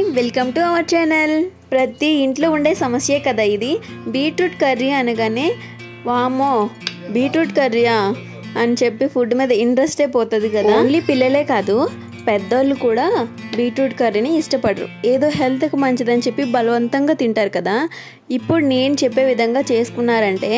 Welcome to our channel. ప్రతి ఇంట్లో ఉండే సమస్యే కదా ఇది. బీట్రూట్ కర్రీ అనగానే వామో బీట్రూట్ కర్రీయా అని చెప్పి ఫుడ్ మీద ఇంట్రెస్టే పోతుంది కదా. ఓన్లీ పిల్లలే కాదు, పెద్దోళ్ళు కూడా బీట్రూట్ కర్రీని ఇష్టపడరు. ఏదో హెల్త్కి మంచిదని చెప్పి బలవంతంగా తింటారు కదా. ఇప్పుడు నేను చెప్పే విధంగా చేసుకున్నారంటే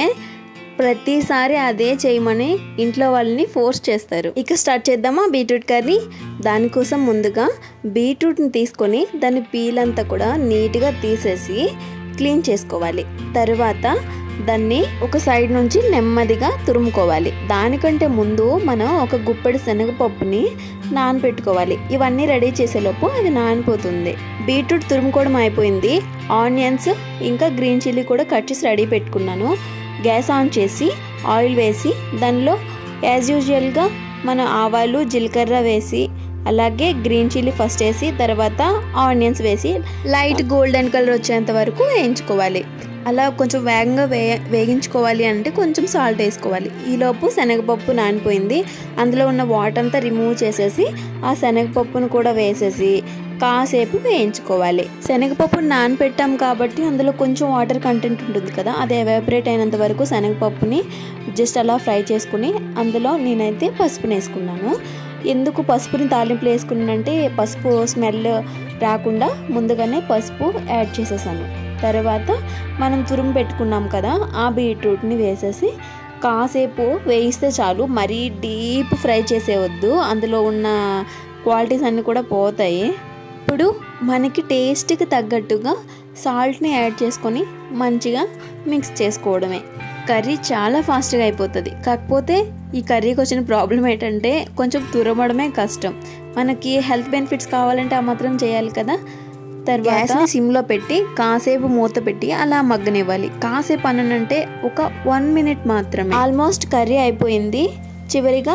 ప్రతిసారి అదే చేయమని ఇంట్లో వాళ్ళని ఫోర్స్ చేస్తారు. ఇక స్టార్ట్ చేద్దామా బీట్రూట్ కర్రీ. దానికోసం ముందుగా బీట్రూట్ని తీసుకొని దాని పీల్ అంతా కూడా నీట్గా తీసేసి క్లీన్ చేసుకోవాలి. తర్వాత దాన్ని ఒక సైడ్ నుంచి నెమ్మదిగా తురుముకోవాలి. దానికంటే ముందు మనం ఒక గుప్పెడు శనగపప్పుని నానబెట్టుకోవాలి. ఇవన్నీ రెడీ చేసేలోపు అది నానిపోతుంది. బీట్రూట్ తురుముకోవడం అయిపోయింది. ఆనియన్స్ ఇంకా గ్రీన్ చిల్లీ కూడా కట్ చేసి రెడీ పెట్టుకున్నాను. గ్యాస్ ఆన్ చేసి ఆయిల్ వేసి దానిలో యాజ్ యూజువల్గా మన ఆవాలు జీలకర్ర వేసి అలాగే గ్రీన్ చిల్లీ ఫస్ట్ వేసి తర్వాత ఆనియన్స్ వేసి లైట్ గోల్డెన్ కలర్ వచ్చేంత వరకు వేయించుకోవాలి. అలా కొంచెం వేగంగా వేగించుకోవాలి అంటే కొంచెం సాల్ట్ వేసుకోవాలి. ఈలోపు శనగపప్పు నానిపోయింది. అందులో ఉన్న వాటర్ అంతా రిమూవ్ చేసేసి ఆ శనగపప్పును కూడా వేసేసి కాసేపు వేయించుకోవాలి. శనగపప్పు నానపెట్టాం కాబట్టి అందులో కొంచెం వాటర్ కంటెంట్ ఉంటుంది కదా, అది ఎవాపరేట్ అయినంత వరకు శనగపప్పుని జస్ట్ అలా ఫ్రై చేసుకుని అందులో నేనైతే పసుపుని వేసుకున్నాను. ఎందుకు పసుపుని తాలింపులు వేసుకున్నానంటే పసుపు స్మెల్ రాకుండా ముందుగానే పసుపు యాడ్ చేసేసాను. తర్వాత మనం తురుము పెట్టుకున్నాం కదా, ఆ బీట్రూట్ని వేసేసి కాసేపు వేయిస్తే చాలు. మరీ డీప్ ఫ్రై చేసేవద్దు, అందులో ఉన్న క్వాలిటీస్ అన్నీ కూడా పోతాయి. ఇప్పుడు మనకి టేస్ట్కి తగ్గట్టుగా సాల్ట్ని యాడ్ చేసుకొని మంచిగా మిక్స్ చేసుకోవడమే. కర్రీ చాలా ఫాస్ట్గా అయిపోతుంది. కాకపోతే ఈ కర్రీకి వచ్చిన ప్రాబ్లం ఏంటంటే కొంచెం తురమడమే కష్టం. మనకి హెల్త్ బెనిఫిట్స్ కావాలంటే ఆ మాత్రం చేయాలి కదా. తర్వాత సిమ్లో పెట్టి కాసేపు మూత పెట్టి అలా మగ్గనివ్వాలి. కాసేపు అనంటే ఒక 1 minute మాత్రమే. ఆల్మోస్ట్ కర్రీ అయిపోయింది. చివరిగా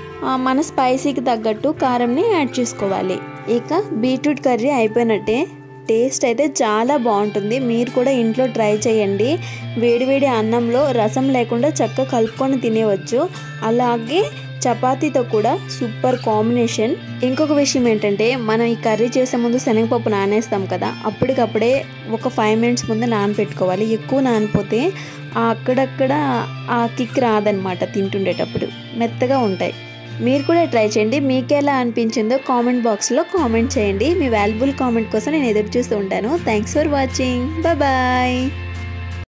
మన స్పైసీకి తగ్గట్టు కారంని యాడ్ చేసుకోవాలి. ఇక బీట్రూట్ కర్రీ అయిపోయినట్టే. టేస్ట్ అయితే చాలా బాగుంటుంది. మీరు కూడా ఇంట్లో ట్రై చేయండి. వేడివేడి అన్నంలో రసం లేకుండా చక్కగా కలుపుకొని తినేవచ్చు. అలాగే చపాతీతో కూడా సూపర్ కాంబినేషన్. ఇంకొక విషయం ఏంటంటే మనం ఈ కర్రీ చేసే ముందు శనగపప్పు నానేస్తాం కదా, అప్పటికప్పుడే ఒక 5 minutes ముందు నానపెట్టుకోవాలి. ఎక్కువ నానిపోతే అక్కడక్కడ ఆ కిక్ రాదనమాట. తింటుండేటప్పుడు మెత్తగా ఉంటాయి. మీరు కూడా ట్రై చేయండి. మీకు ఎలా అనిపించిందో కామెంట్ బాక్స్లో కామెంట్ చేయండి. మీ వాల్యుబుల్ కామెంట్ కోసం నేను ఎదురు చూస్తూ ఉంటాను. Thanks for watching. బాయ్.